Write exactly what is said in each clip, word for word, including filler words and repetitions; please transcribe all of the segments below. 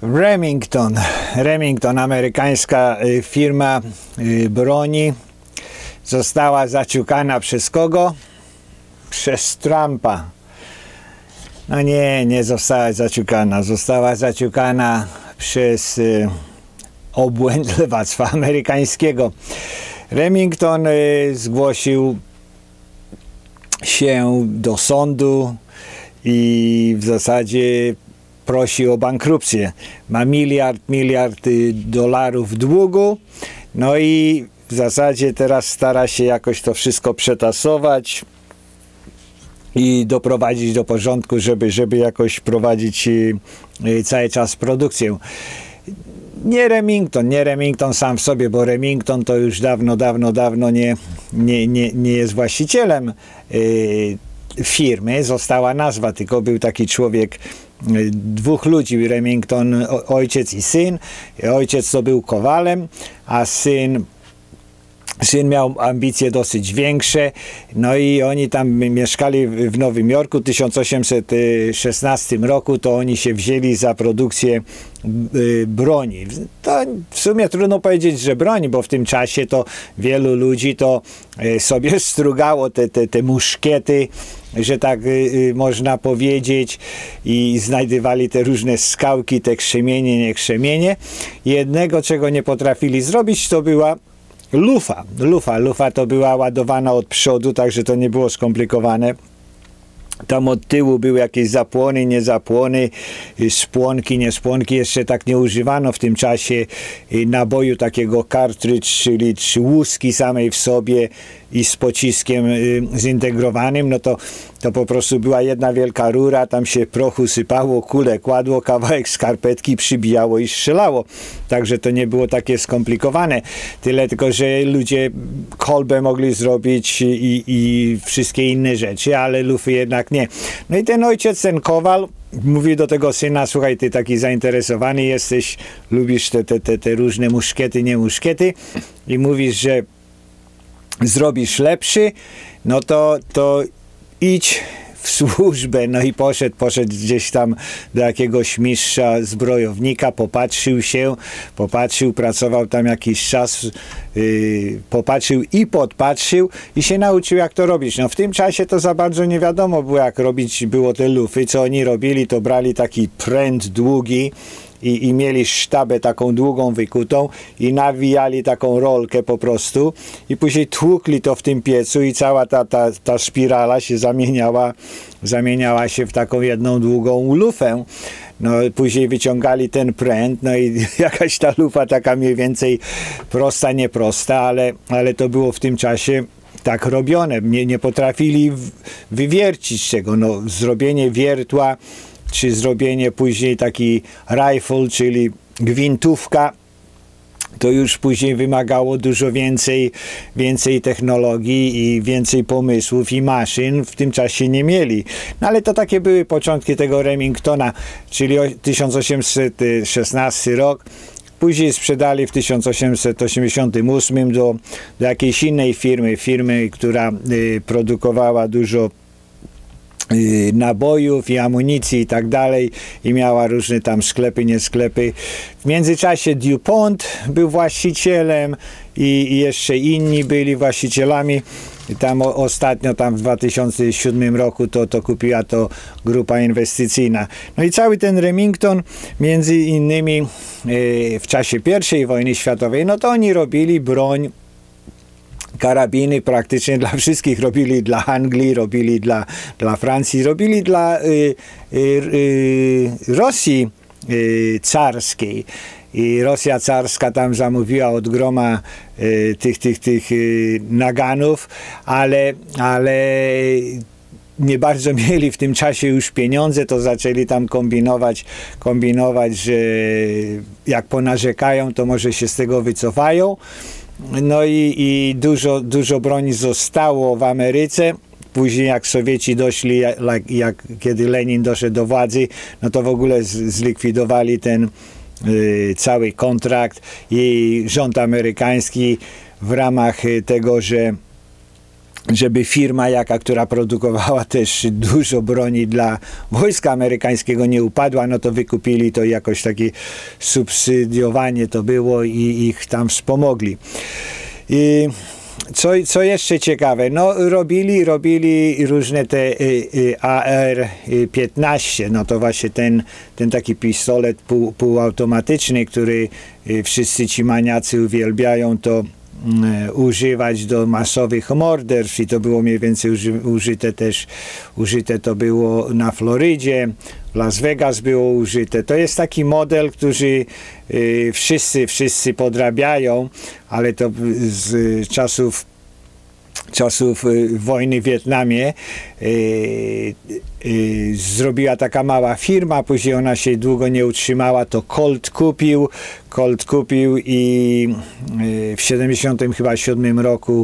Remington, Remington, amerykańska firma broni, została zaciukana przez kogo? Przez Trumpa. No nie, nie została zaciukana. Została zaciukana przez y, obłęd lewactwa amerykańskiego. Remington y, zgłosił się do sądu i w zasadzie prosi o bankructwie. Ma miliard, miliard dolarów długu. No i w zasadzie teraz stara się jakoś to wszystko przetasować i doprowadzić do porządku, żeby, żeby jakoś prowadzić cały czas produkcję. Nie Remington, nie Remington sam w sobie, bo Remington to już dawno, dawno, dawno nie, nie, nie, nie jest właścicielem yy, firmy. Została nazwa, tylko był taki człowiek, yy, dwóch ludzi, Remington, o, ojciec i syn. Ojciec to był kowalem, a syn Syn miał ambicje dosyć większe, no i oni tam mieszkali w Nowym Jorku. W tysiąc osiemset szesnastym roku to oni się wzięli za produkcję broni. To w sumie trudno powiedzieć, że broni, bo w tym czasie to wielu ludzi to sobie strugało te, te, te muszkiety, że tak y, można powiedzieć, i znajdywali te różne skałki, te krzemienie, nie krzemienie. Jednego, czego nie potrafili zrobić, to była lufa. Lufa. Lufa to była ładowana od przodu, także to nie było skomplikowane. Tam od tyłu były jakieś zapłony, nie zapłony, spłonki, nie spłonki. Jeszcze tak nie używano w tym czasie naboju takiego cartridge, czyli łuski samej w sobie i z pociskiem zintegrowanym. No to, to po prostu była jedna wielka rura, tam się prochu sypało, kulę kładło, kawałek skarpetki przybijało i strzelało. Także to nie było takie skomplikowane. Tyle tylko, że ludzie kolbę mogli zrobić i, i wszystkie inne rzeczy, ale lufy jednak nie. No i ten ojciec, ten kowal, mówi do tego syna: słuchaj, ty taki zainteresowany jesteś, lubisz te, te, te, te różne muszkiety, nie muszkiety, i mówisz, że zrobisz lepszy, no to, to idź w służbę. No i poszedł, poszedł gdzieś tam do jakiegoś mistrza zbrojownika, popatrzył się, popatrzył, pracował tam jakiś czas, yy, popatrzył i podpatrzył i się nauczył, jak to robić. No w tym czasie to za bardzo nie wiadomo było, jak robić było te lufy. Co oni robili, to brali taki pręt długi I, i mieli sztabę taką długą, wykutą, i nawijali taką rolkę po prostu i później tłukli to w tym piecu i cała ta, ta, ta spirala się zamieniała, zamieniała się w taką jedną długą lufę. No później wyciągali ten pręt, no i jakaś ta lufa taka mniej więcej prosta, nieprosta, ale, ale to było w tym czasie tak robione. Nie, nie potrafili wywiercić tego. No, zrobienie wiertła, czy zrobienie później taki rifle, czyli gwintówka, to już później wymagało dużo więcej, więcej technologii i więcej pomysłów i maszyn. W tym czasie nie mieli. No ale to takie były początki tego Remingtona, czyli tysiąc osiemset szesnasty rok. Później sprzedali w tysiąc osiemset osiemdziesiątym ósmym do, do jakiejś innej firmy, firmy, która y, produkowała dużo nabojów i amunicji i tak dalej, i miała różne tam sklepy, nie sklepy. W międzyczasie DuPont był właścicielem i, i jeszcze inni byli właścicielami. I tam o, ostatnio tam w dwa tysiące siódmym roku to, to kupiła to grupa inwestycyjna. No i cały ten Remington, między innymi yy, w czasie pierwszej wojny światowej, no to oni robili broń, karabiny praktycznie dla wszystkich. Robili dla Anglii, robili dla, dla Francji, robili dla y, y, y, Rosji y, carskiej. I Rosja carska tam zamówiła od groma y, tych, tych, tych y, naganów, ale, ale nie bardzo mieli w tym czasie już pieniądze, to zaczęli tam kombinować, kombinować, że jak ponarzekają, to może się z tego wycofają. No i, i dużo, dużo broni zostało w Ameryce. Później jak Sowieci doszli, jak, jak, kiedy Lenin doszedł do władzy, no to w ogóle z, zlikwidowali ten y, cały kontrakt, i rząd amerykański w ramach tego, że żeby firma jaka, która produkowała też dużo broni dla wojska amerykańskiego nie upadła, no to wykupili to jakoś takie subsydiowanie to było i ich tam wspomogli. I co, co jeszcze ciekawe, no robili, robili różne te y, y, A R piętnaście, no to właśnie ten, ten taki pistolet pół, półautomatyczny, który y, wszyscy ci maniacy uwielbiają to y, używać do masowych morderstw i to było mniej więcej uży, użyte też, użyte to było na Florydzie, w Las Vegas było użyte. To jest taki model, który y, wszyscy, wszyscy podrabiają, ale to z czasów czasów y, wojny w Wietnamie y, y, zrobiła taka mała firma, później ona się długo nie utrzymała, to Colt kupił, Colt kupił i y, w siedemdziesiątym siódmym roku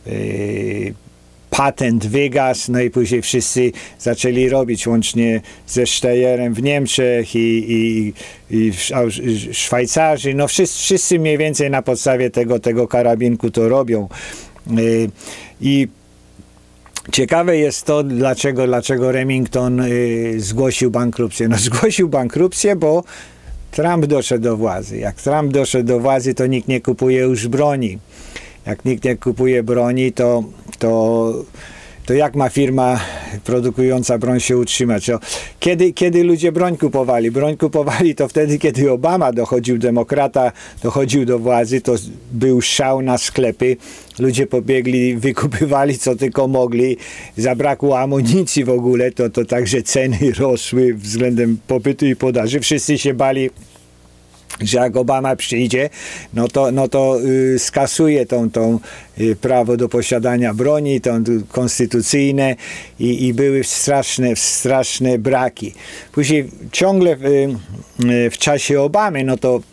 y, patent wygasł, no i później wszyscy zaczęli robić, łącznie ze Steyerem w Niemczech i, i, i w Szwajcarzy, no wszyscy, wszyscy mniej więcej na podstawie tego, tego karabinku to robią. Y, I ciekawe jest to, dlaczego, dlaczego Remington y, zgłosił bankructwie. No zgłosił bankructwie, bo Trump doszedł do władzy. Jak Trump doszedł do władzy, to nikt nie kupuje już broni. Jak nikt nie kupuje broni, to, to, to jak ma firma produkująca broń się utrzymać? O, kiedy, kiedy ludzie broń kupowali? Broń kupowali to wtedy, kiedy Obama dochodził, demokrata dochodził do władzy, to był szał na sklepy. Ludzie pobiegli, wykupywali co tylko mogli. Zabrakło amunicji w ogóle, to, to także ceny rosły względem popytu i podaży. Wszyscy się bali, że jak Obama przyjdzie, no to, no to y, skasuje tą, tą y, prawo do posiadania broni, to konstytucyjne i, i były straszne, straszne braki. Później ciągle w, y, w czasie Obamy, no to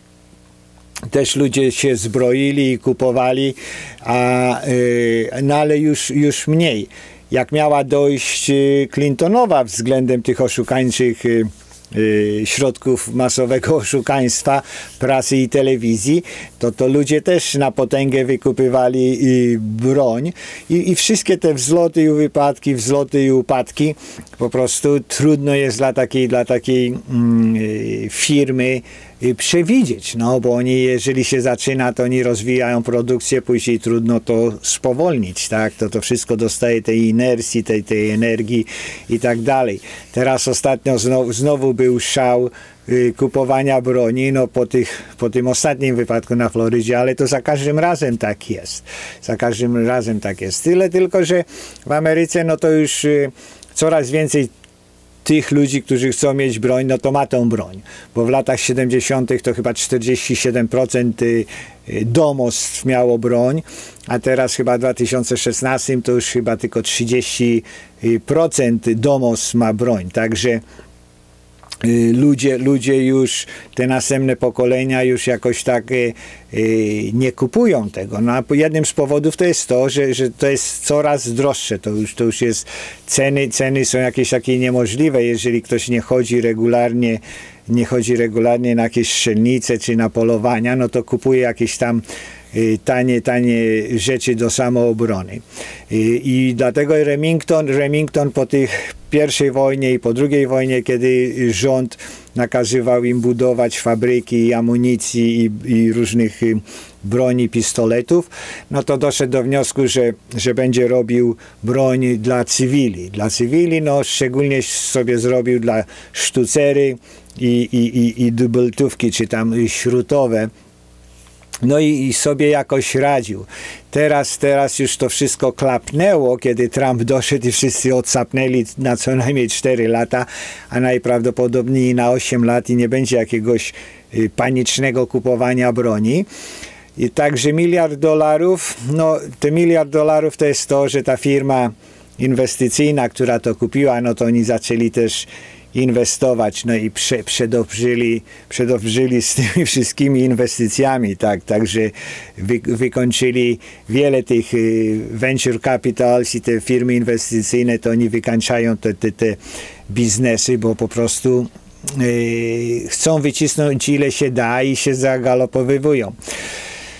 też ludzie się zbroili i kupowali, a, y, no ale już, już mniej. Jak miała dojść y, Clintonowa względem tych oszukańczych y, środków masowego oszukaństwa, prasy i telewizji, to to ludzie też na potęgę wykupywali broń i, i wszystkie te wzloty i wypadki, wzloty i upadki po prostu trudno jest dla takiej, dla takiej mm, firmy przewidzieć, no bo oni, jeżeli się zaczyna, to oni rozwijają produkcję, później trudno to spowolnić, tak, to to wszystko dostaje tej inersji, tej, tej energii i tak dalej. Teraz ostatnio znowu, znowu był szał y, kupowania broni, no po, tych, po tym ostatnim wypadku na Florydzie, ale to za każdym razem tak jest, za każdym razem tak jest. Tyle tylko, że w Ameryce, no to już y, coraz więcej tych ludzi, którzy chcą mieć broń, no to ma tą broń. Bo w latach siedemdziesiątych to chyba czterdzieści siedem procent domostw miało broń, a teraz chyba w dwa tysiące szesnastym to już chyba tylko trzydzieści procent domostw ma broń. Także ludzie, ludzie już, te następne pokolenia już jakoś tak y, y, nie kupują tego. No, a jednym z powodów to jest to, że, że to jest coraz droższe. To już, to już jest, ceny, ceny są jakieś takie niemożliwe. Jeżeli ktoś nie chodzi regularnie, nie chodzi regularnie na jakieś strzelnice czy na polowania, no to kupuje jakieś tam y, tanie, tanie rzeczy do samoobrony. Y, I dlatego Remington, Remington po tych pierwszej wojnie i po drugiej wojnie, kiedy rząd nakazywał im budować fabryki i amunicji i, i różnych broni, pistoletów, no to doszedł do wniosku, że, że będzie robił broń dla cywili. Dla cywili, no szczególnie sobie zrobił dla sztucery i, i, i, i dubeltówki, czy tam śrutowe. No i, i sobie jakoś radził. Teraz, teraz już to wszystko klapnęło, kiedy Trump doszedł i wszyscy odsapnęli na co najmniej cztery lata, a najprawdopodobniej na osiem lat i nie będzie jakiegoś y, panicznego kupowania broni. I także miliard dolarów, no te miliard dolarów to jest to, że ta firma inwestycyjna, która to kupiła, no to oni zaczęli też inwestować, no i prze, przedobrzyli, przedobrzyli z tymi wszystkimi inwestycjami, tak, także wy, wykończyli wiele tych y, venture capitals i te firmy inwestycyjne, to oni wykańczają te, te, te biznesy, bo po prostu y, chcą wycisnąć ile się da i się zagalopowywują.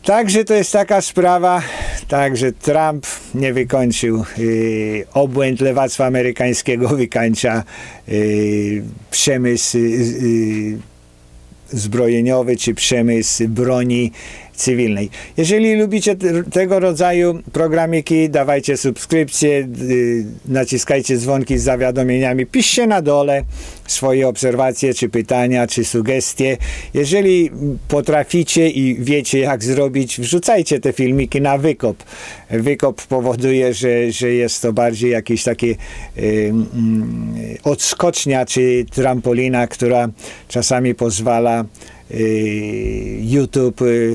Także to jest taka sprawa, także Trump nie wykończył. Yy, obłęd lewactwa amerykańskiego wykańcza yy, przemysł yy, zbrojeniowy czy przemysł broni cywilnej. Jeżeli lubicie te, tego rodzaju programiki, dawajcie subskrypcje, yy, naciskajcie dzwonki z zawiadomieniami, piszcie na dole swoje obserwacje, czy pytania, czy sugestie. Jeżeli potraficie i wiecie, jak zrobić, wrzucajcie te filmiki na wykop. Wykop powoduje, że, że jest to bardziej jakieś takie yy, yy, odskocznia, czy trampolina, która czasami pozwala yy, YouTube yy,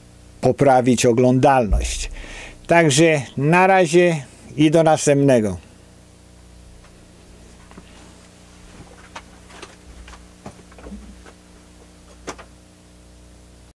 poprawić oglądalność. Także na razie i do następnego.